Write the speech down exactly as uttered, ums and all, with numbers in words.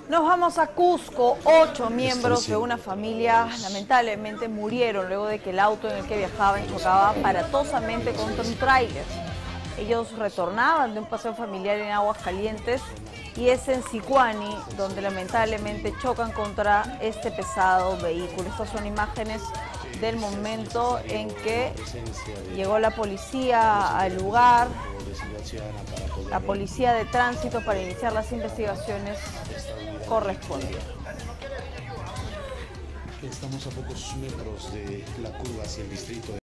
Nos vamos a Cusco. Ocho miembros de una familia lamentablemente murieron luego de que el auto en el que viajaban chocaba aparatosamente contra un tráiler. Ellos retornaban de un paseo familiar en Aguascalientes y es en Sicuani donde lamentablemente chocan contra este pesado vehículo. Estas son imágenes del momento en que llegó la policía al lugar, la policía de tránsito, para iniciar las investigaciones correspondientes. Estamos a pocos metros de la curva hacia el distrito de